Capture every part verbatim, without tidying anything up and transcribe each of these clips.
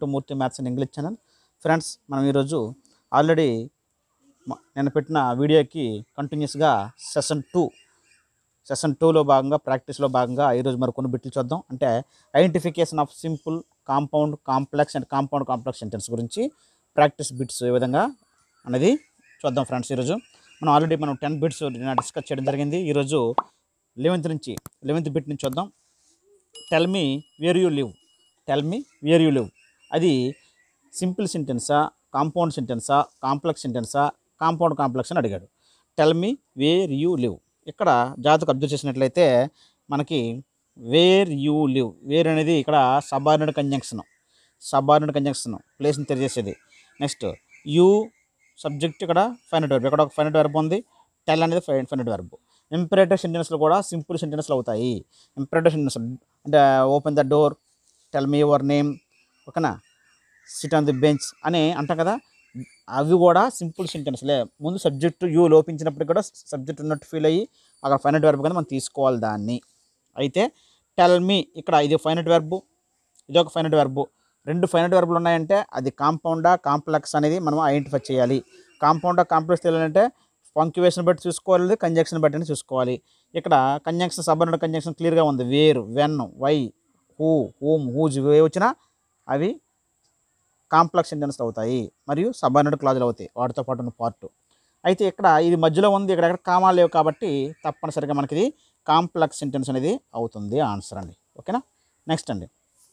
Murthy maths and English channel. Friends, మనం ఈరోజు already నేను పెట్టిన వీడియోకి కంటిన్యూస్గా సెషన్ టూ సెషన్ టూలో భాగంగా ప్రాక్టీస్లో భాగంగా ఈరోజు మరి కొన్ని బిట్లు చూద్దాం. అంటే identification of simple, compound, complex and compound complex sentence గురించి ప్రాక్టీస్ బిట్స్ ఏ విధంగా అనేది చూద్దాం. ఫ్రెండ్స్, ఈరోజు మనం ఆల్రెడీ మనం టెన్ బిట్స్ డిస్కస్ చేయడం జరిగింది. ఈరోజు లెవెన్త్ నుంచి లెవెన్త్ బిట్ నుంచి చూద్దాం. Tell me where you live. Tell me where you live అది సింపుల్ సెంటెన్సా, కాంపౌండ్ సెంటెన్సా, కాంప్లెక్స్ సెంటెన్సా, కాంపౌండ్ కాంప్లెక్స్ అని అడిగాడు. Tell me where you live. ఇక్కడ జాతకు అబ్జర్వ్ చేసినట్లయితే మనకి వేర్ యూ లివ్, వేర్ అనేది ఇక్కడ సబార్డినేట్ కంజంక్షన్, సబార్డినేట్ కంజంక్షన్ ప్లేస్ని తెలియజేసేది. నెక్స్ట్ యూ సబ్జెక్ట్, ఇక్కడ ఫైనైట్ వెర్బ్, ఇక్కడ ఒక ఫైనైట్ వెర్బ్ ఉంది. టెల్ అనేది ఫైనైట్ వెర్బ్. ఇంపరేటివ్ సెంటెన్స్లు కూడా సింపుల్ సెంటెన్స్లు అవుతాయి. ఇంపరేటివ్ సెంటెన్స్ అంటే open the door, tell me your name, ఓకేనా, సిట్ ఆన్ ది బెంచ్ అని అంటాం కదా, అవి కూడా సింపుల్ సెంటెన్స్లే. ముందు సబ్జెక్టు యూ లోపించినప్పటికి కూడా సబ్జెక్ట్ ఉన్నట్టు ఫీల్ అయ్యి అక్కడ ఫైనైట్ వెర్బ్ కింద మనం తీసుకోవాలి దాన్ని. అయితే టెల్ మీ ఇక్కడ ఇది ఫైనైట్ వెర్బ్, ఇది ఒక ఫైనైట్ వెర్బ్. రెండు ఫైనైట్ వెర్బులు ఉన్నాయంటే అది కాంపౌండా కాంప్లెక్స్ అనేది మనం ఐడెంటిఫై చేయాలి. కాంపౌండా కాంప్లెక్స్ తెలియాలంటే పంక్చువేషన్ బట్టి చూసుకోవాలి, కంజంక్షన్ బట్టి చూసుకోవాలి. ఇక్కడ కంజంక్షన్ సబార్డినేట్ కంజంక్షన్ క్లియర్గా ఉంది. Where, when, why, who, whom, whose ఏ వచ్చినా అవి కాంప్లెక్స్ సెంటెన్స్లు అవుతాయి మరియు సబార్డినేట్ క్లాజులు అవుతాయి వాటితో పాటు ఉన్న పార్ట్. అయితే ఇక్కడ ఇది మధ్యలో ఉంది, ఇక్కడ ఎక్కడ కామా లేవు కాబట్టి తప్పనిసరిగా మనకి ఇది కాంప్లెక్స్ సెంటెన్స్ అనేది అవుతుంది ఆన్సర్ అండి. ఓకేనా. నెక్స్ట్ అండి,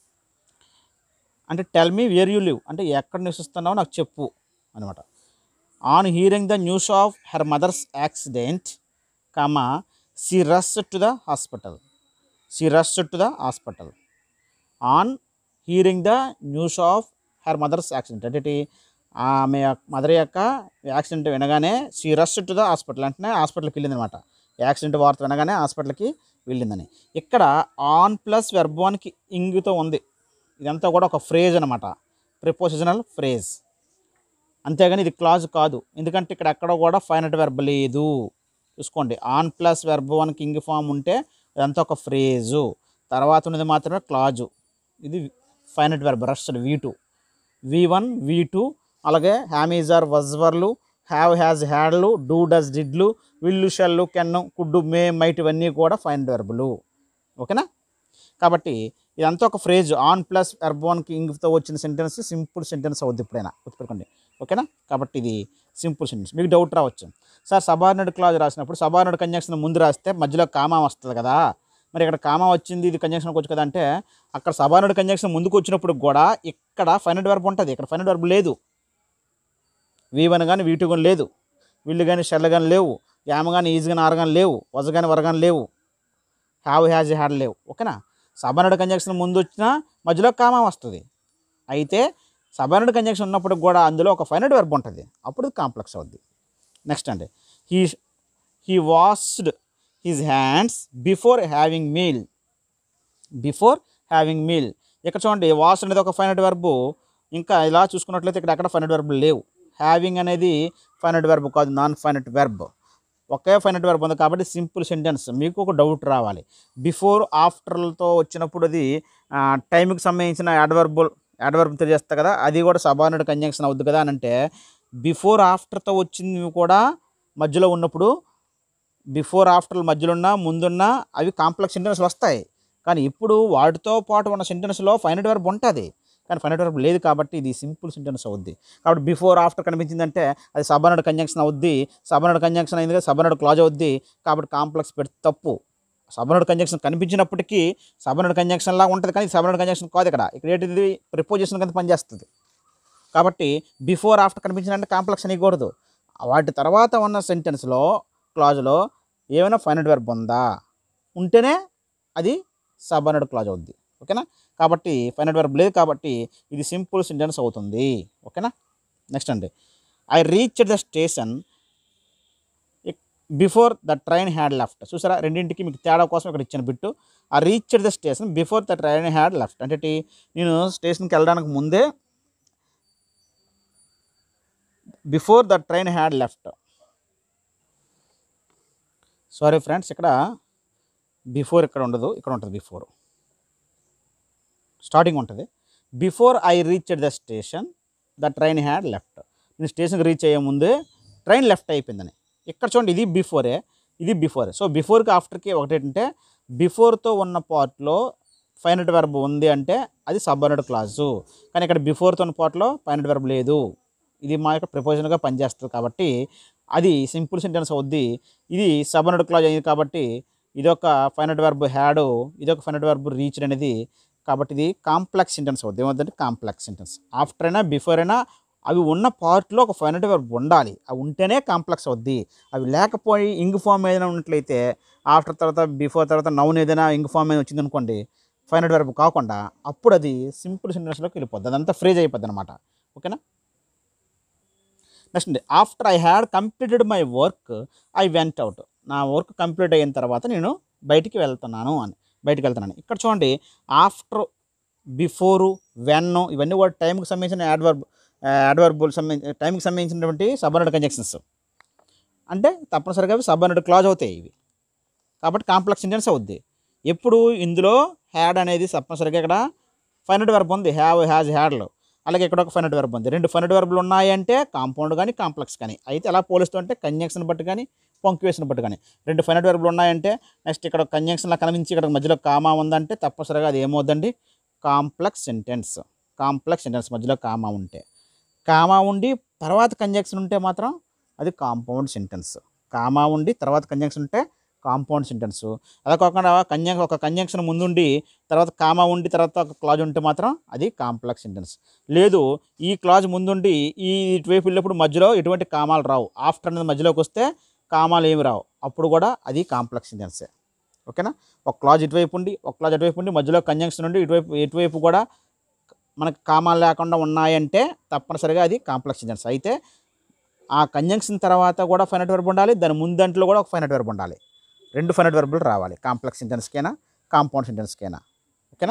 అంటే tell me where you live అంటే ఎక్కడ నివసిస్తున్నావో నాకు చెప్పు అనమాట. On hearing the news of her mother's accident, comma she rushed to the hospital, she rushed to the hospital. On hearing the news of her mother's accident అంటే ఆమె mother యొక్క accident వినగానే she rushed to the hospital అంటే హాస్పిటల్కి వెళ్ళింది అనమాట. Accident వార్త వినగానే హాస్పిటల్కి వెళ్ళిందని. ఇక్కడ ఆన్ ప్లస్ వెర్బ్ వన్కి ఇంగ్తో ఉంది. ఇదంతా కూడా ఒక ఫ్రేజ్ అనమాట, ప్రిపోజిషనల్ ఫ్రేజ్. అంతేగాని ఇది క్లాజ్ కాదు, ఎందుకంటే ఇక్కడ ఎక్కడ కూడా ఫైనైట్ వెర్బ్ లేదు. చూసుకోండి, ఆన్ ప్లస్ వెర్బ్ వన్కి ఇంగ్ ఫామ్ ఉంటే ఇదంతా ఒక ఫ్రేజు, తర్వాత ఉన్నది మాత్రమే క్లాజు. ఇది finite verb rushed V two, V one, V two, అలాగే హ్యామీజార్, వజ్వర్లు, హ్యావ్, హ్యాజ్, హ్యాడ్లు, డూ, డస్, డిడ్లు, will, shall, can, could, may, might ఇవన్నీ కూడా ఫైనైట్ వెర్బులు. ఓకేనా. కాబట్టి ఇదంతా ఒక ఫ్రేజ్. ఆన్ ప్లస్ వెర్బ్ వన్కి ఇంగ్తో వచ్చిన సెంటెన్స్ సింపుల్ సెంటెన్స్ అవుద్ది ఎప్పుడైనా, గుర్తుపెట్టుకోండి. ఓకేనా. కాబట్టి ఇది సింపుల్ సెంటెన్స్. మీకు డౌట్ రావచ్చు, సార్ సబార్డినేట్ క్లాజ్ రాసినప్పుడు సబార్డినేట్ కంజంక్షన్ ముందు రాస్తే మధ్యలో కామా వస్తుంది కదా, మరి ఇక్కడ కామా వచ్చింది, ఇది కంజంక్షన్కి వచ్చు కదా అంటే అక్కడ సబార్డినేట్ కంజంక్షన్ ముందుకు వచ్చినప్పుడు కూడా ఇక్కడ ఫైనైట్ వెర్బ్ ఉంటుంది, ఇక్కడ ఫైనైట్ వెర్బ్ లేదు. వి వన్ కానీ వీ టూ కానీ లేదు, వీళ్ళు కానీ షెల్ కానీ లేవు, యామ కానీ ఈజ్ కానీ ఆర్ కానీ లేవు, వజ కానీ వర కానీ లేవు, హ్యావ్, హ్యాజ్, హ్యాడ్ లేవు. ఓకేనా. సబార్డినేట్ కంజంక్షన్ ముందు వచ్చినా మధ్యలో కామా వస్తుంది. అయితే సబార్డినేట్ కంజంక్షన్ ఉన్నప్పుడు కూడా అందులో ఒక ఫైనైట్ వెర్బ్ ఉంటుంది, అప్పుడు కాంప్లెక్స్ అవుద్ది. నెక్స్ట్ అండి, he he washed his hands before having meal, before having meal. ఇక్కడ చూడండి, వాష్ అనేది ఒక ఫైనైట్ వెర్బ్. ఇంకా ఇలా చూసుకున్నట్లయితే ఇక్కడ ఎక్కడ ఫైనైట్ వెర్బ్ లేవు. హ్యావింగ్ అనేది ఫైనైట్ వెర్బ్ కాదు, నాన్ ఫైనైట్ వెర్బ్. ఒకే ఫైనైట్ వెర్బ్ ఉంది కాబట్టి సింపుల్ సెంటెన్స్. మీకు ఒక డౌట్ రావాలి, బిఫోర్ ఆఫ్టర్లతో వచ్చినప్పుడు అది టైంకి సంబంధించిన యాడ్వర్బ్ యాడ్వర్బ్ తెలియజేస్తా కదా, అది కూడా సబార్డినేట్ కంజంక్షన్ అవుద్ది కదా అని అంటే బిఫోర్ ఆఫ్టర్తో వచ్చింది కూడా మధ్యలో ఉన్నప్పుడు బిఫోర్ ఆఫ్టర్ మధ్యలో ఉన్న ముందున్న అవి కాంప్లెక్స్ సెంటెన్స్ వస్తాయి. కానీ ఇప్పుడు వాటితో పాటు ఉన్న సెంటెన్స్లో ఫైనైట్ వెర్బ్ ఉంటుంది, కానీ ఫైనైట్ వెర్బ్ లేదు కాబట్టి ఇది సింపుల్ సెంటెన్స్ అవుద్ది. కాబట్టి బిఫోర్ ఆఫ్టర్ కనిపించిందంటే అది సబార్డినేట్ కంజంక్షన్ అవుద్ది. సబార్డినేట్ కంజంక్షన్ అయింది కదా, సబార్డినేట్ క్లాజ్ అవుద్ది. కాబట్టి కాంప్లెక్స్ పెడితే తప్పు. సబార్డినేట్ కంజంక్షన్ కనిపించినప్పటికీ సబార్డినేట్ కంజంక్షన్ లాగా ఉంటుంది, కానీ సబార్డినేట్ కంజంక్షన్ కాదు. ఇక్కడ ఇక్కడ ఏంటిది ప్రిపోజిషన్ కింద పనిచేస్తుంది. కాబట్టి బిఫోర్ ఆఫ్టర్ కనిపించిందంటే కాంప్లెక్స్ అనేయకూడదు. వాటి తర్వాత ఉన్న సెంటెన్స్లో క్లాజ్లో ఏమైనా ఫైనైట్ వెర్బ్ ఉందా, ఉంటేనే అది సబార్డినేట్ క్లాజ్ అవుద్ది. ఓకేనా. కాబట్టి ఫైనైట్ వెర్బ్ లేదు కాబట్టి ఇది సింపుల్ సెంటెన్స్ అవుతుంది. ఓకేనా. నెక్స్ట్ అండి, I reached the station before the train had left. చూసారా, రెండింటికి మీకు తేడా కోసం ఇక్కడ ఇచ్చిన bit. I reached the station before the train had left అంటే నేను స్టేషన్కి వెళ్ళడానికి ముందే, before the train had left. Sorry friends, ఇక్కడ బిఫోర్ ఇక్కడ ఉండదు, ఇక్కడ ఉంటుంది బిఫోర్. స్టార్టింగ్ ఉంటుంది. Before I reached the station the train had left. నేను స్టేషన్కి రీచ్ అయ్యే ముందే ట్రైన్ లెఫ్ట్ అయిపోయిందని. ఇక్కడ చూడండి, ఇది బిఫోరే, ఇది బిఫోరే. సో బిఫోర్కి ఆఫ్టర్కి ఒకటేంటంటే బిఫోర్తో ఉన్న పార్ట్లో ఫైనట్ వెర్బ్ ఉంది అంటే అది సబార్డినేట్ క్లాజు. కానీ ఇక్కడ బిఫోర్తో ఉన్న పార్ట్లో ఫైనట్ వెర్బ్ లేదు. ఇది మా యొక్క ప్రిపోజిషన్గా పనిచేస్తుంది కాబట్టి అది సింపుల్ సెంటెన్స్ అవుద్ది. ఇది సబార్డినేట్ క్లాజ్ అయింది కాబట్టి ఇదొక ఫైనట్ వెర్బ్ హ్యాడ్, ఇదొక ఫైనట్ వెర్బ్ రీచ్డ్ అనేది. కాబట్టి ఇది కాంప్లెక్స్ సెంటెన్స్ అవుద్ది. ఏమవుతుందంటే కాంప్లెక్స్ సెంటెన్స్. ఆఫ్టర్ అయినా బిఫోర్ అయినా అవి ఉన్న పార్ట్లో ఒక ఫైనట్ వెర్బ్ ఉండాలి. అవి ఉంటేనే కాంప్లెక్స్ అవుద్ది. అవి లేకపోయి ఇంగ్ ఫామ్ ఏదైనా ఉన్నట్లయితే ఆఫ్టర్ తర్వాత బిఫోర్ తర్వాత నౌన్ ఏదైనా ఇంగ్ ఫామ్ ఏదైనా వచ్చింది అనుకోండి, ఫైనట్ వెర్బ్ కాకుండా, అప్పుడు అది సింపుల్ సెంటెన్స్లోకి వెళ్ళిపోద్ది. అదంతా ఫ్రేజ్ అయిపోద్ది అనమాట. ఓకేనా. నెక్స్ట్ అండి, after I had completed my work I went out. నా వర్క్ కంప్లీట్ అయిన తర్వాత నేను బయటికి వెళ్తున్నాను అని, బయటికి వెళ్తున్నాను. ఇక్కడ చూడండి, ఆఫ్టర్, బిఫోరు, వెన్ ఇవన్నీ కూడా టైంకి సంబంధించిన యాడ్వర్బ్ యాడ్వర్బుల్ సంబంధించి టైంకి సంబంధించినటువంటి సబార్డినేట్ కంజంక్షన్స్. అంటే తప్పనిసరిగా అవి సబార్డినేట్ క్లాజ్ అవుతాయి ఇవి. కాబట్టి కాంప్లెక్స్ సెంటెన్స్ అవుద్ది. ఎప్పుడు ఇందులో హ్యాడ్ అనేది తప్పనిసరిగా ఇక్కడ ఫైనట్ వెర్బ్ ఉంది, హ్యావ్, హ్యాజ్, హ్యాడ్లో. అలాగే ఇక్కడ ఒక ఫైనట్ వెర్బ్ ఉంది. రెండు ఫైనట్ వెర్బ్లు ఉన్నాయంటే కాంపౌండ్ కానీ కాంప్లెక్స్ కానీ. అయితే ఎలా పోలుస్తుంటే కంజంక్షన్ బట్టి కానీ పంక్చుయేషన్ బట్టి కానీ. రెండు ఫైనట్ వెర్బ్లు ఉన్నాయంటే నెక్స్ట్ ఇక్కడ కంజంక్షన్లా కనిపించి ఇక్కడ మధ్యలో కామా ఉందంటే తప్పనిసరిగా అది ఏమవుద్దండి, కాంప్లెక్స్ సెంటెన్స్. కాంప్లెక్స్ సెంటెన్స్ మధ్యలో కామా ఉంటే, కామా ఉండి తర్వాత కంజంక్షన్ ఉంటే మాత్రం అది కాంపౌండ్ సెంటెన్స్. కామా ఉండి తర్వాత కంజంక్షన్ ఉంటే కాంపౌండ్ సెంటెన్స్. అలా కాకుండా కంజంక్ ఒక కంజంక్షన్ ముందుండి తర్వాత కామా ఉండి తర్వాత ఒక క్లాజ్ ఉంటే మాత్రం అది కాంప్లెక్స్ సెంటెన్స్. లేదు, ఈ క్లాజ్ ముందుండి ఈ ఇటువైపు వెళ్ళినప్పుడు మధ్యలో ఎటువంటి కామాలు రావు, ఆఫ్టర్ అనేది మధ్యలోకి వస్తే కామాలు ఏమి రావు, అప్పుడు కూడా అది కాంప్లెక్స్ సెంటెన్సే. ఓకేనా. ఒక క్లాజ్ ఇటువైపు ఉండి ఒక క్లాజ్ అటువైపు ఉండి మధ్యలో కంజంక్షన్ ఉండి ఇటువైపు ఇటువైపు కూడా మనకు కామాలు లేకుండా ఉన్నాయంటే తప్పనిసరిగా అది కాంప్లెక్స్ సెంటెన్స్. అయితే ఆ కంజంక్షన్ తర్వాత కూడా ఫైనట్ వెర్బ్ ఉండాలి, దాని ముందంట్లో కూడా ఒక ఫైనట్ వెర్బ్ ఉండాలి. రెండు ఫైనట్ వెర్బులు రావాలి కాంప్లెక్స్ సెంటెన్స్కైనా కాంపౌండ్ సెంటెన్స్కైనా. ఓకేనా.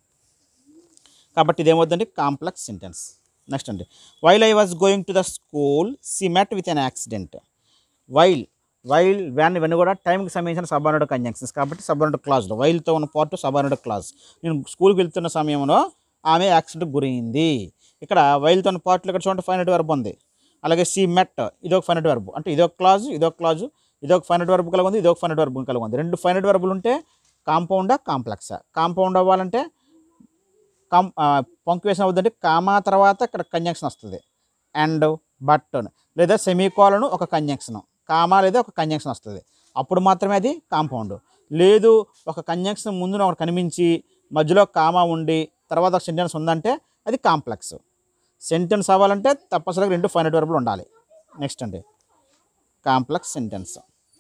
కాబట్టి ఇదేమవుతుందండి, కాంప్లెక్స్ సెంటెన్స్. నెక్స్ట్ అండి, while I was going to the school she met with an accident. While, while, when ఇవన్నీ కూడా టైంకి సంబంధించిన సబార్డినేట్ కంజంక్షన్స్ కాబట్టి సబార్డినేట్ క్లాజ్లో వైల్తో ఉన్న పార్ట్ సబార్డినేట్ క్లాజ్. నేను స్కూల్కి వెళ్తున్న సమయంలో ఆమె యాక్సిడెంట్ గురైంది. ఇక్కడ వైల్తో ఉన్న పార్ట్లో ఇక్కడ చూడండి ఫైనట్ వెర్బ్ ఉంది. అలాగే సీ మెట్ ఇదొక ఫైనట్ వెర్బ్, అంటే ఇదొక క్లాజు ఇదొక క్లాజు ఇదొక ఫైనట్ వెర్బ్ కలిగి ఉంది, ఇదొక ఫైనట్ వెర్బ్ కలిగి ఉంది. రెండు ఫైనట్ వెర్బులు ఉంటే కాంపౌండా కాంప్లెక్సా? కాంపౌండ్ అవ్వాలంటే కాం పంక్చుయేషన్ అవుతుందంటే కామా తర్వాత ఇక్కడ కంజంక్షన్ వస్తుంది, అండ్, బట్ లేదా సెమీకోలను ఒక కంజంక్షన్, కామా లేదా ఒక కంజంక్షన్ వస్తుంది, అప్పుడు మాత్రమే అది కాంపౌండ్. లేదు ఒక కంజంక్షన్ ముందు ఒకటి కనిపించి మధ్యలో కామా ఉండి తర్వాత ఒక సెంటెన్స్ ఉందంటే అది కాంప్లెక్స్ సెంటెన్స్ అవ్వాలంటే తప్పనిసరిగా రెండు ఫైనట్ వెర్బులు ఉండాలి. నెక్స్ట్ అండి, complex sentence.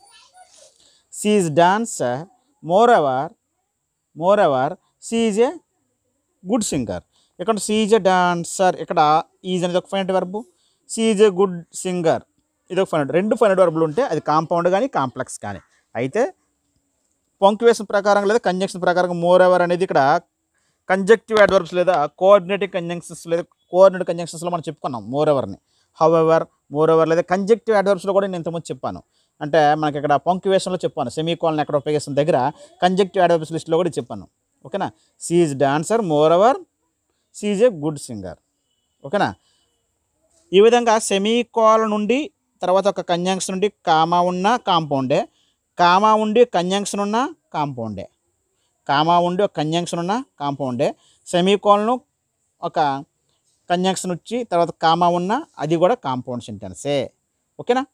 She is dancer, moreover moreover she is a good singer. ఇక్కడ షీ ఈజ్ ఏ డాన్సర్, ఇక్కడ ఈజ్ అనేది ఒక finite verb, she is a good singer ఇది ఒక ఫైనట్. రెండు ఫైనట్ వెర్బులు ఉంటే అది కాంపౌండ్ కానీ కాంప్లెక్స్ కానీ. అయితే పంక్చుయేషన్ ప్రకారం లేదా కంజంక్షన్ ప్రకారం మోర్ ఎవర్ అనేది ఇక్కడ కంజక్టివ్ అడ్వర్బ్స్ లేదా కోఆర్డినేటివ్ కంజంక్షన్స్ లేదా కోఆర్డినేటివ్ కంజంక్షన్స్లో మనం చెప్పుకున్నాం మోర్ ఎవర్ని. హౌ ఎవర్, మోర్ ఎవర్ లేదా కంజక్టివ్ అడ్వర్బ్స్లో కూడా నేను ఇంతకుముందు చెప్పాను. అంటే మనకి ఇక్కడ పంక్చుయేషన్లో చెప్పాను, సెమీకోలన్ ఎక్కడ ఉపయోగిస్తున్న దగ్గర కంజక్టివ్ అడ్వర్బ్స్ లిస్ట్లో కూడా చెప్పాను. ఓకేనా. She is dancer, moreover she is a good singer. ఓకేనా. ఈ విధంగా సెమీకోలన్ నుండి తర్వాత ఒక కంజంక్షన్ నుండి కామా ఉన్న కాంపౌండే, కామా ఉండి కంజంక్షన్ ఉన్న కాంపౌండే, కామా ఉండి ఒక కంజంక్షన్ ఉన్న కాంపౌండే, సెమీకోలను ఒక కంజంక్షన్ వచ్చి తర్వాత కామా ఉన్న అది కూడా కాంపౌండ్ సెంటెన్సే. ఓకేనా.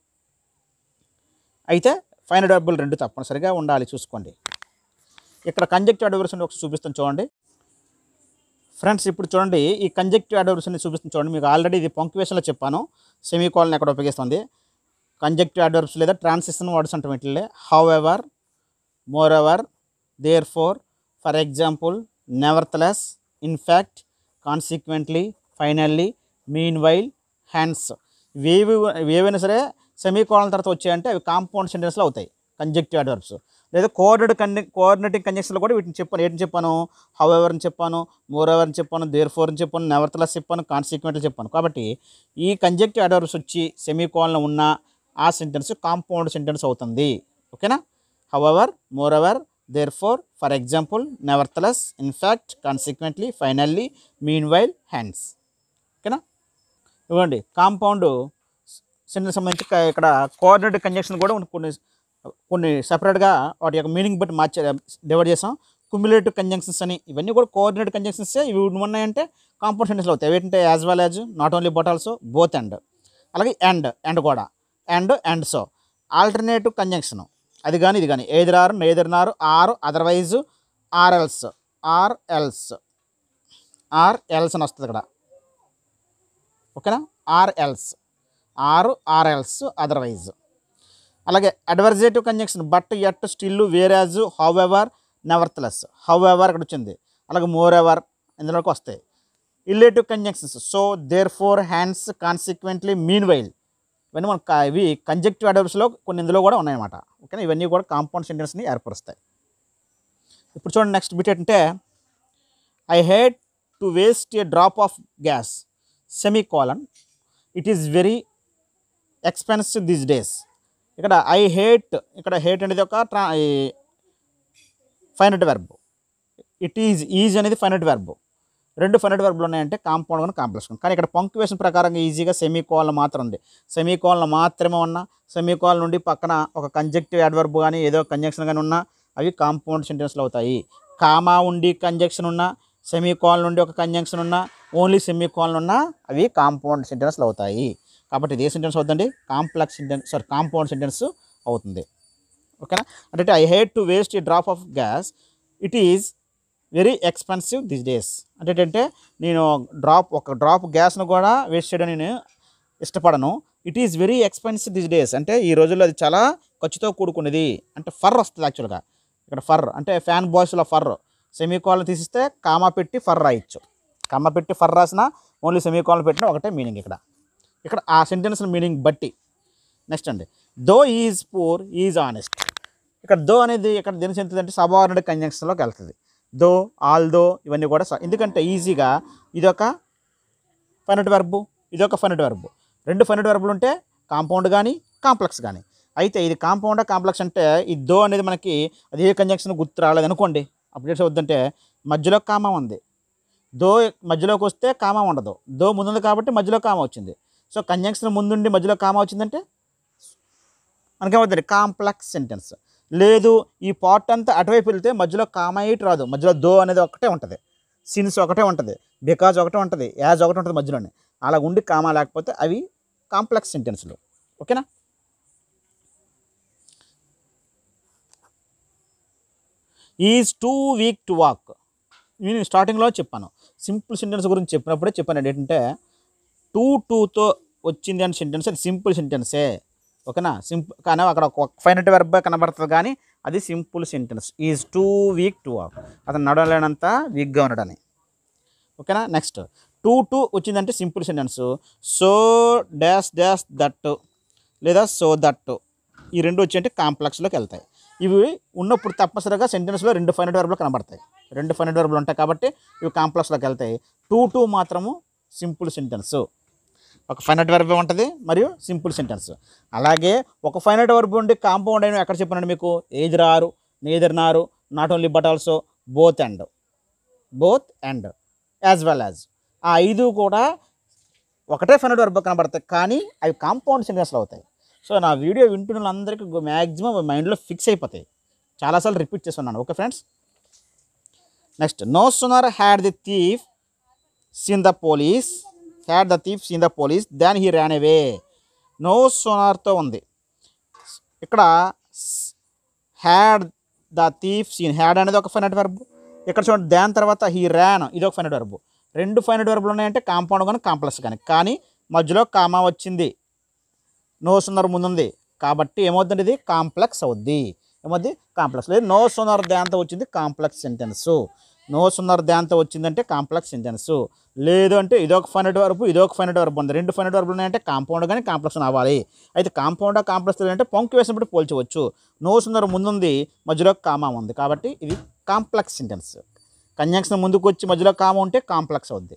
అయితే ఫైనట్ వెర్బులు రెండు తప్పనిసరిగా ఉండాలి, చూసుకోండి. ఇక్కడ కంజక్టివ్ అడ్వర్బ్స్ ఒకటి చూపిస్తాను చూడండి ఫ్రెండ్స్. ఇప్పుడు చూడండి ఈ కంజక్టివ్ అడ్వర్బ్స్ చూపిస్తాను చూడండి. మీకు ఆల్రెడీ ఇది పంక్చుయేషన్లో చెప్పాను, సెమీకోలన్ ఎక్కడ ఉపయోగిస్తుంది. కంజక్టివ్ అడ్వర్బ్స్ లేదా ట్రాన్సిషన్ వర్డ్స్ అంటే వీటిలో however, moreover, therefore, for example, nevertheless, in fact, consequently, finally, meanwhile, hence. ఇవేవి ఏవైనా సరే సెమీకోలన్ తర్వాత వచ్చాయంటే అవి కాంపౌండ్ సెంటెన్స్లో అవుతాయి కంజక్టివ్ అడ్వర్బ్స్. లేదా కోఆర్డినేట్ కండి కోఆర్డినేటింగ్ కంజంక్షన్లో కూడా వీటిని చెప్పాను. ఏంటి చెప్పాను, హౌ ఎవర్ అని చెప్పాను, మోర్ ఎవర్ అని చెప్పాను, దేర్ ఫోర్ అని చెప్పాను, నెవర్తలెస్ చెప్పాను, కాన్సిక్వెంట్లీ చెప్పాను. కాబట్టి ఈ కంజక్టివ్ అడ్వర్బ్స్ వచ్చి సెమీకోలన్లో ఉన్న ఆ సెంటెన్స్ కాంపౌండ్ సెంటెన్స్ అవుతుంది. ఓకేనా. However, moreover, therefore, for example, nevertheless, in fact, consequently, finally, meanwhile, hence. ఓకేనా? ఇవ్వండి కాంపౌండ్ సెంటెన్స్ సంబంధించి క- ఇక్కడ కోఆర్డినేట్ కంజంక్షన్ కూడా కొన్ని కొన్ని సపరేట్గా వాటి యొక్క మీనింగ్ బట్టి మార్చే డివైడ్ చేసాం. క్యుములేటివ్ కంజంక్షన్స్ అని ఇవన్నీ కూడా కోఆర్డినేట్ కంజంక్షన్సే. ఇవి ఉన్నాయంటే కాంపౌండ్ సెంటెన్స్లో అవుతాయి. ఏంటంటే as well as, not only but also, both and, అలాగే అండ్ అండ్ కూడా and and so. Alternative conjunction అది కానీ ఇది కానీ either or, neither nor, or, otherwise, or else, or else, or else అని వస్తుంది ఇక్కడ. ఓకేనా? Or else, or or else, otherwise. అలాగే adversative conjunction but, yet, still, whereas, however, nevertheless. However ఇక్కడ వచ్చింది. అలాగే మోర్ ఎవర్ ఇందులోకి వస్తాయి. Illative conjunctions so, there four, hence, consequently, meanwhile. ఇవన్నీ మన ఇవి కంజంక్టివ్ అడ్వర్బ్స్లో కొన్ని ఇందులో కూడా ఉన్నాయన్నమాట. ఓకేనా? ఇవన్నీ కూడా కాంపౌండ్ సెంటెన్స్ని ఏర్పరుస్తాయి. ఇప్పుడు చూడండి నెక్స్ట్ బిట్ ఏంటంటే, I hate to waste a drop of gas semicolon, it is very expensive these days. ఇక్కడ ఐ హేట్, ఇక్కడ హేట్ అనేది ఒక ట్రా finite verb. It is, is అనేది ఫైనట్ వెర్బ్. రెండు ఫైనట్ వెర్బ్లు ఉన్నాయంటే కాంపౌండ్ కానీ కాంప్లెక్స్ కానీ. కానీ ఇక్కడ పంక్చువేషన్ ప్రకారంగా ఈజీగా సెమీ కోలన్ మాత్రం ఉంది. సెమీ కోలన్ మాత్రమే ఉన్నా, సెమీ కోలన్ నుండి పక్కన ఒక కంజంక్టివ్ అడ్వర్బ్ కానీ ఏదో కంజంక్షన్ కానీ ఉన్నా అవి కాంపౌండ్ సెంటెన్స్లు అవుతాయి. కామా ఉండి కంజంక్షన్ ఉన్నా, సెమీ కోలన్ నుండి ఒక కంజంక్షన్ ఉన్నా, ఓన్లీ సెమీ కోలన్ ఉన్నా అవి కాంపౌండ్ సెంటెన్స్లు అవుతాయి. కాబట్టి ఇది ఏ సెంటెన్స్ అవుతుందండి? Complex sentence, sorry compound sentence అవుతుంది. ఓకేనా? అంటే I hate to waste a drop of gas, it is very expensive this days. అంటే ఏంటంటే నేను డ్రాప్ ఒక డ్రాప్ గ్యాస్ను కూడా వేస్ట్ చేయడం నేను ఇష్టపడను. It is very expensive this days అంటే ఈ రోజుల్లో అది చాలా ఖర్చుతో కూడుకున్నది. అంటే ఫర్ వస్తుంది యాక్చువల్గా. ఇక్కడ ఫర్ అంటే ఫ్యాన్ బాయ్స్లో ఫర్, సెమీకోలన్ తీసిస్తే కామా పెట్టి ఫర్ రాయొచ్చు. కామా పెట్టి ఫర్ రాసిన, ఓన్లీ సెమీకోలన్ పెట్టిన ఒకటే మీనింగ్ ఇక్కడ. ఇక్కడ ఆ సెంటెన్స్ మీనింగ్ బట్టి. నెక్స్ట్ అండి, though is poor is honest. ఇక్కడ దో అనేది ఇక్కడ దేని చెందుతుందంటే సబార్డినేట్ కంజంక్షన్లోకి వెళ్తుంది. దో, ఆల్ దో ఇవన్నీ కూడా స- ఎందుకంటే ఈజీగా ఇదొక ఫైనట్ వెర్బు, ఇదొక ఫైనట్ వెర్బు. రెండు ఫైనట్ వెర్బులు ఉంటే కాంపౌండ్ కానీ కాంప్లెక్స్ కానీ. అయితే ఇది కాంపౌండ్ కాంప్లెక్స్ అంటే ఈ దో అనేది మనకి అది ఏ కంజంక్షన్ గుర్తు రాలేదు అనుకోండి, అప్పుడు చేసి వద్దంటే మధ్యలో కామా ఉంది. దో మధ్యలోకి వస్తే కామా ఉండదు. దో ముందుంది కాబట్టి మధ్యలో కామా వచ్చింది. సో కంజంక్షన్ ముందుండి మధ్యలో కామా వచ్చిందంటే మనకేమవుతుంది? Complex sentence. లేదు ఈ పార్ట్ అంతా అటువైపు వెళ్తే మధ్యలో కామా ఎయిట్ రాదు, మధ్యలో దో అనేది ఒకటే ఉంటుంది, సిన్స్ ఒకటే ఉంటుంది, బికాజ్ ఒకటే ఉంటుంది, యాజ్ ఒకటే ఉంటుంది మధ్యలోనే. అలా ఉండి కామా లేకపోతే అవి కాంప్లెక్స్ సెంటెన్స్లు. ఓకేనా? Is too weak to walk. నేను స్టార్టింగ్లో చెప్పాను, సింపుల్ సెంటెన్స్ గురించి చెప్పినప్పుడే చెప్పాను ఏంటంటే టూ టూతో వచ్చింది అని సెంటెన్స్ అది సింపుల్ సెంటెన్సే. ఓకేనా? సింపుల్ కానీ అక్కడ ఒక ఫైనట్ వెర్బ్ కనబడుతుంది కానీ అది simple sentence. Is too weak to walk, అతను నడవలేనంత వీక్గా ఉండడని. ఓకేనా? నెక్స్ట్ టూ టూ వచ్చిందంటే simple sentence. So dash dash that లేదా సో దట్ ఈ రెండు వచ్చి అంటే కాంప్లెక్స్లోకి వెళ్తాయి. ఇవి ఉన్నప్పుడు తప్పనిసరిగా సెంటెన్స్లో రెండు ఫైనట్ వెర్బ్లు కనబడతాయి. రెండు ఫైనట్ వెర్బ్లు ఉంటాయి కాబట్టి ఇవి కాంప్లెక్స్లోకి వెళ్తాయి. టూ టూ మాత్రము సింపుల్ సెంటెన్స్. ఒక ఫైనట్ వెర్బ్ ఉంటుంది మరియు సింపుల్ సెంటెన్స్. అలాగే ఒక ఫైనట్ వెర్బ్ ఉండి కాంపౌండ్ అయిన ఎక్కడ చెప్పినాడు మీకు? Either or, neither nor, not only but also, both and, both and, as well as. ఆ ఐదు కూడా ఒకటే ఫైనట్ వెర్బ్ కనబడతాయి కానీ అవి కాంపౌండ్ సెంటెన్స్లో అవుతాయి. సో నా వీడియో వింటున్న వాళ్ళందరికీ మ్యాక్సిమం మైండ్లో ఫిక్స్ అయిపోతాయి. చాలాసార్లు రిపీట్ చేస్తున్నాను. Okay friends? Next, no sooner had the thief seen the police had the thief seen the police than he ran away. No సూనర్తో ఉంది. ఇక్కడ had the thief seen, had అనేది ఒక ఫైనట్ వెర్బ్. ఇక్కడ చూడండి దాని తర్వాత హీ ర్యాన్ ఇది ఒక ఫైనట్ వెర్బ్. రెండు ఫైనట్ వెర్బ్లు ఉన్నాయంటే కాంపౌండ్ కానీ కాంప్లెక్స్ కానీ. కానీ మధ్యలో కామా వచ్చింది, నో సూనర్ ముందుంది కాబట్టి ఏమవుతుంది? ఇది కాంప్లెక్స్ అవుద్ది. ఏమవుద్ది? కాంప్లెక్స్. లేదు నో సూనర్ దాంతో వచ్చింది కాంప్లెక్స్ సెంటెన్సు. నో సూనర్ దాంతో వచ్చిందంటే కాంప్లెక్స్ సెంటెన్సు. లేదు అంటే ఇదొక ఫైనట్ వెర్బ్ ఇదొక ఫైనట్ వెర్బ్ ఉంది. రెండు ఫైనట్ వెర్బ్లు ఉన్నాయంటే కాంపౌండ్ కానీ కాంప్లెక్స్ అవ్వాలి. అయితే కాంపౌండ్ కాంప్లెక్స్ అంటే పంక్చువేషన్ బట్టి పోల్చవచ్చు. నో సూనర్ ముందుంది మధ్యలో కామా ఉంది కాబట్టి ఇది కాంప్లెక్స్ సెంటెన్స్. కంజంక్షన్ ముందుకు వచ్చి మధ్యలో కామా ఉంటే కాంప్లెక్స్ అవుద్ది.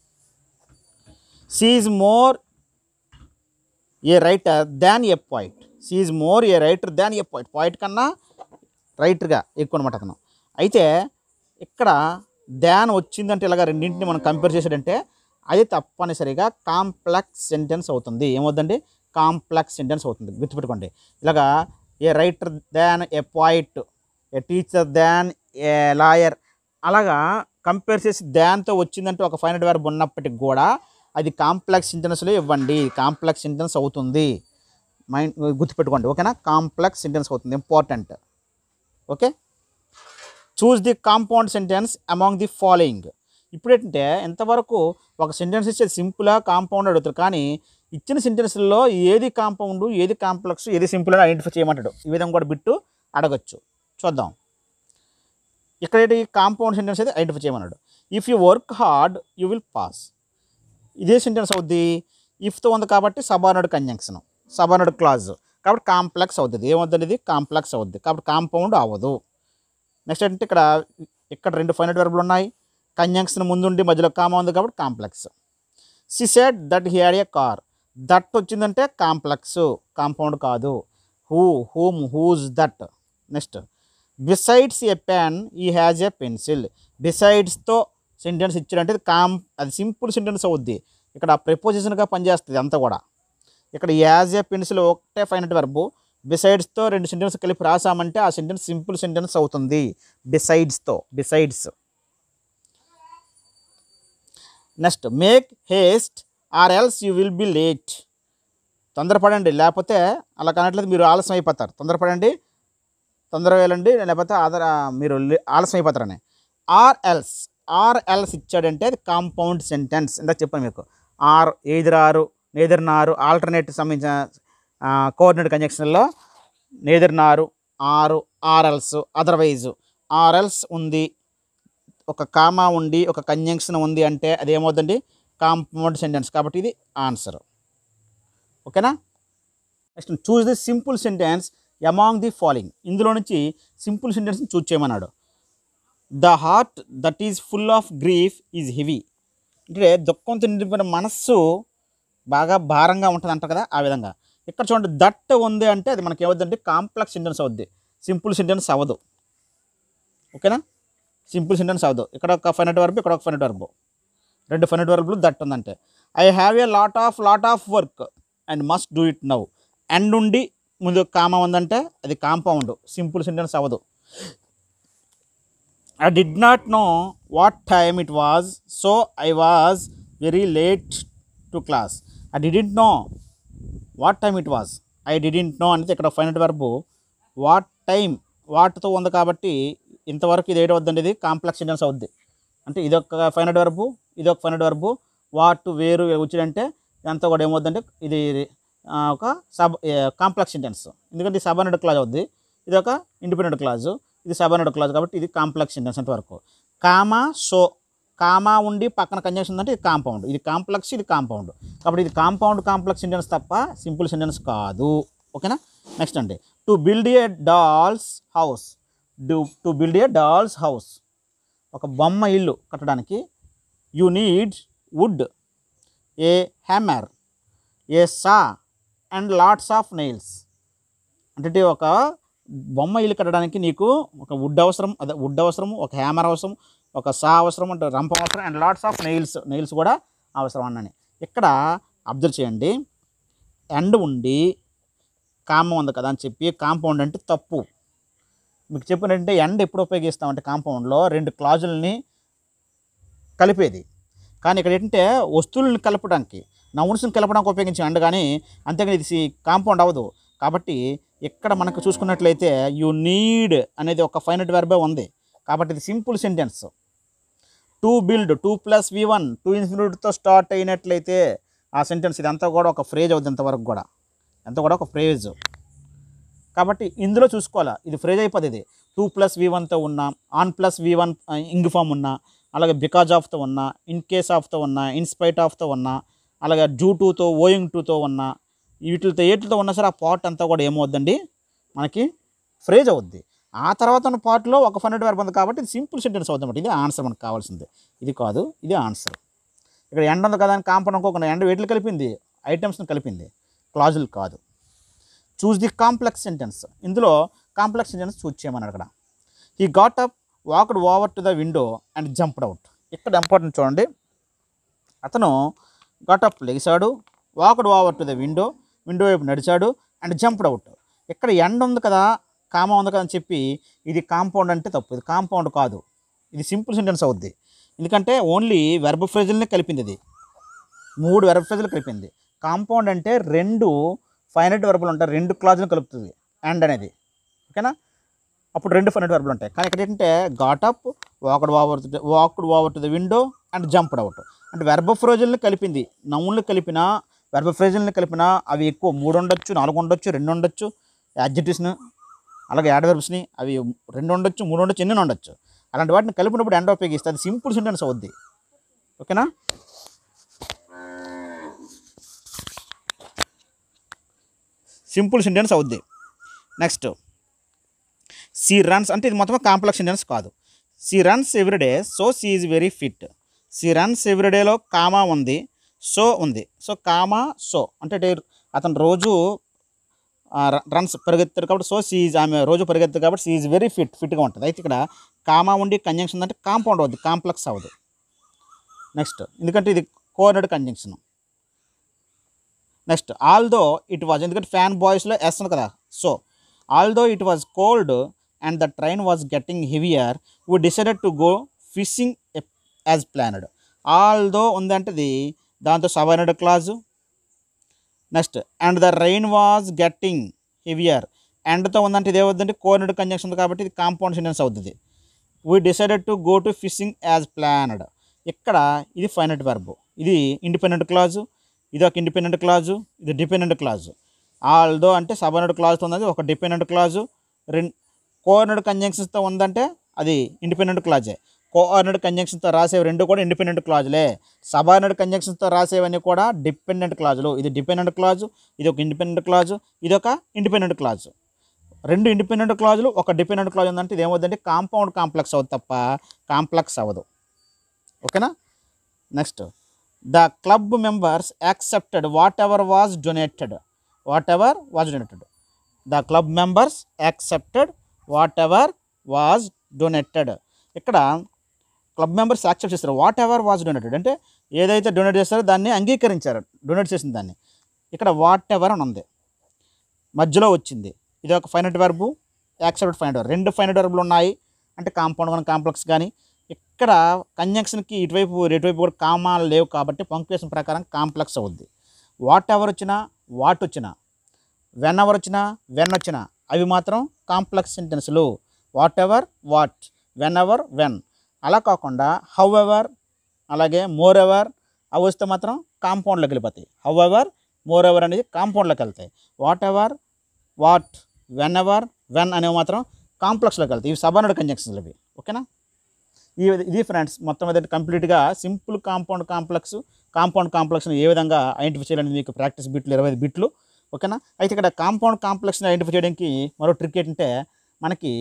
She is more a writer than a poet. She is more a writer than a poet, poet కన్నా రైటర్గా ఎక్కువ అనమాట అతను. అయితే ఇక్కడ దాన్ వచ్చిందంటే ఇలాగ రెండింటిని మనం కంపేర్ చేసాడంటే అది తప్పనిసరిగా కాంప్లెక్స్ సెంటెన్స్ అవుతుంది. ఏమవుతుందండి? కాంప్లెక్స్ సెంటెన్స్ అవుతుంది. గుర్తుపెట్టుకోండి. ఇలాగా a writer than a poet, a teacher than a lawyer, అలాగా కంపేర్ చేసి దాన్తో వచ్చిందంటే ఒక ఫైనల్ వర్బ్ ఉన్నప్పటికి కూడా అది కాంప్లెక్స్ సెంటెన్స్లో ఇవ్వండి. కాంప్లెక్స్ సెంటెన్స్ అవుతుంది. మైండ్ గుర్తుపెట్టుకోండి. ఓకేనా? కాంప్లెక్స్ సెంటెన్స్ అవుతుంది. Important. Okay. Choose the compound sentence among the following. ఇప్పుడు ఏంటంటే ఎంతవరకు ఒక సెంటెన్స్ ఇచ్చేది సింపుల్గా కాంపౌండ్ అడుగుతారు, కానీ ఇచ్చిన సెంటెన్స్లో ఏది కాంపౌండ్, ఏది కాంప్లెక్స్, ఏది సింపుల్ అని ఐడెంటిఫై చేయమంటాడు. ఈ విధంగా కూడా బిట్టు అడగచ్చు. చూద్దాం. ఇక్కడ ఏంటి? కాంపౌండ్ సెంటెన్స్ అయితే ఐడెంటిఫై చేయమన్నాడు. If you work hard you will pass. ఇదే సెంటెన్స్ అవుద్ది. ఇఫ్తో ఉంది కాబట్టి సబార్డినేట్ కంజంక్షన్, సబార్డినేట్ క్లాజ్ కాబట్టి కాంప్లెక్స్ అవుతుంది. ఏమవుతుంది? ఇది కాంప్లెక్స్ అవుద్ది కాబట్టి కాంపౌండ్ అవ్వదు. నెక్స్ట్ ఏంటంటే ఇక్కడ ఇక్కడ రెండు ఫైనల్ వర్బులు ఉన్నాయి. కంజంక్షన్ ముందుండి మధ్యలో కామా ఉంది కాబట్టి complex. She said that he had a car. That వచ్చిందంటే కాంప్లెక్స్, కాంపౌండ్ కాదు. Who, whom, whose, that. Next besides a pen he has a pencil. బిసైడ్స్తో సెంటెన్స్ ఇచ్చాడంటే కాం అది సింపుల్ సెంటెన్స్ అవుద్ది. ఇక్కడ ప్రిపోజిషన్గా పనిచేస్తుంది అంతా కూడా. ఇక్కడ యాజ్ ఏ పెన్సిల్ ఒకటే ఫైనల్ వర్బు, బిసైడ్స్తో రెండు సెంటెన్స్ కలిపి రాసామంటే ఆ సెంటెన్స్ సింపుల్ సెంటెన్స్ అవుతుంది. బిసైడ్స్తో, besides. Next make haste or else you will be late. తొందరపడండి లేకపోతే అలా కానట్లేదు మీరు ఆలస్యం అయిపోతారు. తొందరపడండి, తొందరగా వెళ్ళండి లేకపోతే ఆదర మీరు ఆలస్యం అయిపోతారని. ఆర్ ఎల్స్, ఆర్ ఎల్స్ ఇచ్చాడంటే అది కాంపౌండ్ సెంటెన్స్. ఇందాక చెప్పాను మీకు. Or either or, neither nor, alternate సంబంధించిన కోఆర్డినేట్ కంజంక్షన్లో neither nor, or, or else, otherwise. Or else ఉంది, ఒక కామా ఉండి ఒక కంజంక్షన్ ఉంది అంటే అది ఏమవుతుందండి? Compound sentence. కాబట్టి ఇది ఆన్సర్. ఓకేనా? Next choose the simple sentence among the following. ఇందులో నుంచి సింపుల్ సెంటెన్స్ని చూస్ చేయమన్నాడు. The heart that is full of grief is heavy. అంటే దుఃఖంతో నిండిపోయిన మనస్సు బాగా భారంగా ఉంటుంది అంటారు కదా, ఆ విధంగా. ఇక్కడ చూడండి దట్ ఉంది అంటే అది మనకి ఏమవుద్దంటే కాంప్లెక్స్ సెంటెన్స్ అవుద్ది, సింపుల్ సెంటెన్స్ అవ్వదు. ఓకేనా? సింపుల్ సెంటెన్స్ అవ్వదు. ఇక్కడ ఒక ఫైనల్ వర్బ్, ఇక్కడ ఒక ఫైనల్ వర్బ్, రెండు ఫైనల్ వర్బ్లు దట్ ఉందంటే. I have a lot of lot of work and must do it now. And ఉండి ముందు కామా ఉందంటే అది కాంపౌండ్, సింపుల్ సెంటెన్స్ అవ్వదు. I did not know what time it was so I was very late to class. I didn't know what time it was. I didn't know అంటే ఇక్కడ final verb what time వాట్తో ఉంది కాబట్టి ఇంతవరకు ఇది ఏడు వద్దండి, ఇది కాంప్లెక్స్ సెంటెన్స్ అవుద్ది. అంటే ఇదొక ఫైనల్ వర్బు, ఇదొక ఫైనల్ వర్బు, వాట్ వేరు వచ్చిందంటే అంతా కూడా ఏమవుద్దంటే ఇది ఒక సబ్ కాంప్లెక్స్ సెంటెన్స్. ఎందుకంటే ఇది సబార్డినేట్ క్లాజ్ అవుద్ది, ఇది ఒక ఇండిపెండెంట్ క్లాజు, ఇది సబార్డినేట్ క్లాజ్ కాబట్టి ఇది కాంప్లెక్స్ సెంటెన్స్ అంతవరకు. కామా సో, కామా ఉండి పక్కన కంజంక్షన్ ఉందంటే ఇది కాంపౌండ్, ఇది కాంప్లెక్స్, ఇది కాంపౌండ్. కాబట్టి ఇది కాంపౌండ్ కాంప్లెక్స్ సెంటెన్స్ తప్ప సింపుల్ సెంటెన్స్ కాదు. ఓకేనా? నెక్స్ట్ అండి to build a doll's house. Do to build a doll's house, ఒక బొమ్మ ఇల్లు కట్టడానికి you need wood, a hammer, a saw and lots of nails. అంటే ఒక బొమ్మ ఇల్లు కట్టడానికి నీకు ఒక వుడ్ అవసరం, అదే వుడ్ అవసరం, ఒక హ్యామర్ అవసరం, ఒక సా అవసరం, అంటే రంపం అవసరం, and lots of nails, nails కూడా అవసరం అన్నని. ఇక్కడ అబ్జర్వ్ చేయండి, ఎండ్ ఉండి కామ ఉంది కదా అని చెప్పి కాంపౌండ్ అంటే తప్పు. మీకు చెప్పినట్టే ఎండ్ ఎప్పుడు ఉపయోగిస్తామంటే కాంపౌండ్లో రెండు క్లాజుల్ని కలిపేది, కానీ ఇక్కడ ఏంటంటే వస్తువులను కలపడానికి, నౌన్స్ని కలపడానికి ఉపయోగించే ఎండ్, కానీ అంతేగాని ఇది కాంపౌండ్ అవ్వదు. కాబట్టి ఇక్కడ మనకు చూసుకున్నట్లయితే యు నీడ్ అనేది ఒక ఫైనల్ వర్బే ఉంది కాబట్టి ఇది simple sentence. To build, to plus V one, to ఇన్ఫినిటీతో స్టార్ట్ అయినట్లయితే ఆ సెంటెన్స్ ఇదంతా కూడా ఒక ఫ్రేజ్ అవుతుంది. ఇంతవరకు కూడా ఎంత కూడా ఒక ఫ్రేజ్. కాబట్టి ఇందులో చూసుకోవాలా, ఇది ఫ్రేజ్ అయిపోతుంది. ఇది టూ ప్లస్ వి వన్తో ఉన్నా, ఆన్ plus V one ing form ఉన్నా, అలాగే బికాజ్ ఆఫ్తో ఉన్నా, ఇన్ కేస్ ఆఫ్తో ఉన్నా, ఇన్స్పైట్ ఆఫ్తో ఉన్నా, అలాగే డ్యూ టూతో, ఓయింగ్ టూతో ఉన్నా, వీటితో ఏటితో ఉన్నా సరే ఆ పార్ట్ అంతా కూడా ఏమవుద్దండి మనకి ఫ్రేజ్ అవుద్ది. ఆ తర్వాత ఉన్న పార్ట్లో ఒక ఫైనల్ వర్బ్ ఉంది కాబట్టి ఇది సింపుల్ సెంటెన్స్ అవుతుంది అన్నమాట. ఇది ఆన్సర్ మనకు కావాల్సింది, ఇది కాదు, ఇది ఆన్సర్. ఇక్కడ ఎండ్ ఉంది కదా అని కాంపౌండ్ అనుకోకుండా ఎండ్ వేటిని కలిపింది, ఐటమ్స్ని కలిపింది, క్లాజులు కాదు. Choose the complex sentence. ఇందులో కాంప్లెక్స్ సెంటెన్స్ చూస్ చేయమన్నాడు అక్కడ. He got up, walked over to the window and jumped out. ఇక్కడ ఇంపార్టెంట్ చూడండి, అతను గాట్ అప్ లెగిసాడు, walked over to the window window వైపు నడిచాడు, అండ్ జంప్డ్ అవుట్. ఇక్కడ ఎండ్ ఉంది కదా, కామా ఉంది కదా అని చెప్పి ఇది కాంపౌండ్ అంటే తప్పు. ఇది కాంపౌండ్ కాదు, ఇది సింపుల్ సెంటెన్స్ అవుద్ది. ఎందుకంటే ఓన్లీ వెర్బ్ ఫ్రేజుల్ని కలిపింది, ఇది మూడు వెర్బ్ ఫ్రేజులు కలిపింది. కాంపౌండ్ అంటే రెండు ఫైనైట్ వెర్బులు ఉంటాయి, రెండు క్లాజులు కలుపుతుంది అండ్ అనేది, ఓకేనా. అప్పుడు రెండు ఫైనైట్ వెర్బులు ఉంటాయి. కానీ ఇక్కడ ఏంటంటే got up, walked over walked over to the window and jumped out అంటే వెర్బ్ ఫ్రేజుల్ని కలిపింది. నౌన్లు కలిపిన వెర్బ్ ఫ్రేజుల్ని కలిపిన అవి ఎక్కువ మూడు ఉండొచ్చు, నాలుగు ఉండొచ్చు, రెండు ఉండొచ్చు. యాడ్జెక్టివ్స్ని అలాగే యాడ్ వెర్బ్స్ని అవి రెండు ఉండొచ్చు, మూడు ఉండొచ్చు, ఎన్ని ఉండొచ్చు. అలాంటి వాటిని కలిపినప్పుడు ఎండ్ ఉపయోగిస్తే అది సింపుల్ సెంటెన్స్ అవుద్ది, ఓకేనా. సింపుల్ సెంటెన్స్ అవుద్ది. నెక్స్ట్ సీ రన్స్ అంటే ఇది మొత్తం కాంప్లెక్స్ సెంటెన్స్ కాదు. She runs every day so she is very fit. She runs ఎవ్రీడేలో కామా ఉంది, సో ఉంది. సో కామా సో అంటే అతను రోజు రన్స్ పరిగెత్తారు కాబట్టి సో సీ ఈజ్, ఆమె రోజు పరిగెత్తారు కాబట్టి సీ ఈజ్ వెరీ ఫిట్, ఫిట్గా ఉంటుంది. అయితే ఇక్కడ కామా ఉండి కంజంక్షన్ ఉందంటే కాంపౌండ్ అవుద్ది, కాంప్లెక్స్ అవ్వదు. నెక్స్ట్ ఎందుకంటే ఇది coordinate conjunction. Next although it was, ఎందుకంటే ఫ్యాన్ బాయ్స్లో ఎస్ ఉంది కదా. So although it was cold and the train was getting heavier we decided to go fishing as planned. Although ఉందంటే ఇది దాంతో subordinate clause. Next and the rain was getting heavier, అండ్తో ఉందంటే ఇది ఏమవుతుందంటే కోఆర్డినేట్ కంజంక్షన్ ఉంది కాబట్టి ఇది కాంపౌండ్ సెంటెన్స్ అవుతుంది. We decided to go to fishing as planned. ఇక్కడ ఇది ఫైనైట్ వెర్బ్, ఇది ఇండిపెండెంట్ క్లాజు, ఇది ఒక ఇండిపెండెంట్ క్లాజు, ఇది డిపెండెంట్ క్లాజు. ఆల్దో అంటే సబార్డినేట్ క్లాజ్తో ఉన్నది ఒక డిపెండెంట్ క్లాజు. రెండు కోఆర్డినేట్ కంజంక్షన్స్తో ఉందంటే అది ఇండిపెండెంట్ క్లాజే. కోఆర్డినేట్ కంజంక్షన్స్తో రాసేవి రెండు కూడా ఇండిపెండెంట్ క్లాజులే. సబార్డినేట్ కంజంక్షన్స్తో రాసేవన్నీ కూడా డిపెండెంట్ క్లాజులు. ఇది డిపెండెంట్ క్లాజు, ఇది ఒక ఇండిపెండెంట్ క్లాజు, ఇది ఒక ఇండిపెండెంట్ క్లాజు. రెండు ఇండిపెండెంట్ క్లాజులు ఒక డిపెండెంట్ క్లాజ్ ఉందంటే ఇది ఏమవుతుందంటే కాంపౌండ్ కాంప్లెక్స్ అవుతుంది తప్ప కాంప్లెక్స్ అవ్వదు, ఓకేనా. Next the club members accepted whatever was donated. Whatever was donated the club members accepted whatever was donated. ఇక్కడ క్లబ్ మెంబర్స్ యాక్సెప్ట్ చేస్తారు. వాట్ ఎవర్ వాజ్ డొనేటెడ్ అంటే ఏదైతే donate చేస్తారో దాన్ని అంగీకరించారు, డొనేట్ చేసిన దాన్ని. ఇక్కడ వాట్ ఎవర్ అని ఉంది, మధ్యలో వచ్చింది. ఇది ఒక finite verb, accept finite verb, రెండు ఫైనైట్ వెర్బులు ఉన్నాయి అంటే కాంపౌండ్ కానీ కాంప్లెక్స్ కానీ. ఇక్కడ కంజంక్షన్కి ఇటువైపు ఇటువైపు కూడా కామాలు లేవు కాబట్టి పంక్చుయేషన్ ప్రకారం కాంప్లెక్స్ అవుద్ది. వాట్ ఎవర్ వచ్చినా, వాట్ వచ్చినా, వెన్ ఎవర్ వచ్చినా, వెన్ వచ్చినా అవి మాత్రం కాంప్లెక్స్ సెంటెన్స్లు. Whatever what, whenever when. అలా కాకుండా హౌ ఎవర్ అలాగే మోర్ ఎవర్ అవి వస్తే మాత్రం కాంపౌండ్లోకి వెళ్ళిపోతాయి. హౌ ఎవర్ మోర్ ఎవర్ అనేది కాంపౌండ్లోకి వెళ్తాయి. Whatever what, whenever when అనేవి మాత్రం కాంప్లెక్స్లోకి వెళ్తాయి. ఇవి సబార్డినేట్ కంజంక్షన్లు ఇవి, ఓకేనా. ఈ ఇది ఫ్రెండ్స్ మొత్తం మీద కంప్లీట్గా సింపుల్ కాంపౌండ్ కాంప్లెక్స్, కాంపౌండ్ కాంప్లెక్స్ని ఏ విధంగా ఐడెంటిఫై చేయాలని మీకు ప్రాక్టీస్ బిట్లు ఇరవై ఐదు బిట్లు, ఓకేనా. అయితే ఇక్కడ కాంపౌండ్ కాంప్లెక్స్ని ఐడెంటిఫై చేయడానికి మరో ట్రిక్ ఏంటంటే మనకి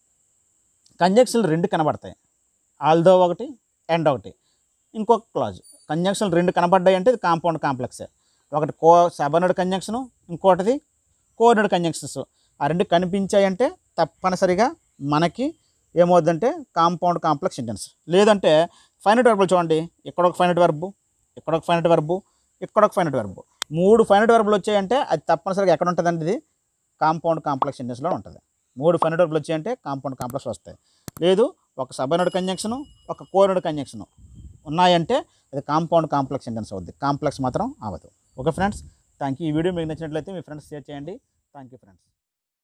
కంజంక్షన్లు రెండు కనబడతాయి, ఆల్దో ఒకటి ఎండ్ ఒకటి. ఇంకొక క్లాజ్ కంజంక్షన్లు రెండు కనబడ్డాయి అంటే ఇది కాంపౌండ్ కాంప్లెక్సే. ఒకటి కో సబార్డినేట్ కంజంక్షను, ఇంకోటిది కోఆర్డినేట్ కంజంక్షన్స్. ఆ రెండు కనిపించాయి అంటే తప్పనిసరిగా మనకి ఏమవుద్దంటే కాంపౌండ్ కాంప్లెక్స్ సెంటెన్స్. లేదంటే ఫైనైట్ వెర్బులు చూడండి, ఇక్కడ ఒక ఫైనైట్ వెర్బు, ఇక్కడ ఒక ఫైనైట్ వెర్బు, ఇక్కడ ఒక ఫైనైట్ వెర్బు, మూడు ఫైనైట్ వెర్బులు వచ్చాయంటే అది తప్పనిసరిగా ఎక్కడ ఉంటుందంటే ఇది కాంపౌండ్ కాంప్లెక్స్ సెంటెన్స్లో ఉంటుంది. మూడు ఫైనైట్ వెర్బులు వచ్చాయంటే కాంపౌండ్ కాంప్లెక్స్ వస్తాయి. లేదు ఒక సబార్డినేట్ కంజంక్షను, ఒక కోఆర్డినేట్ కంజంక్షను ఉన్నాయంటే అది కాంపౌండ్ కాంప్లెక్స్ సెంటెన్స్ అవుద్ది, కాంప్లెక్స్ మాత్రం అవ్వదు. Okay friends, thank you. ఈ వీడియో మీకు నచ్చినట్లయితే మీ ఫ్రెండ్స్ షేర్ చేయండి. Thank you friends.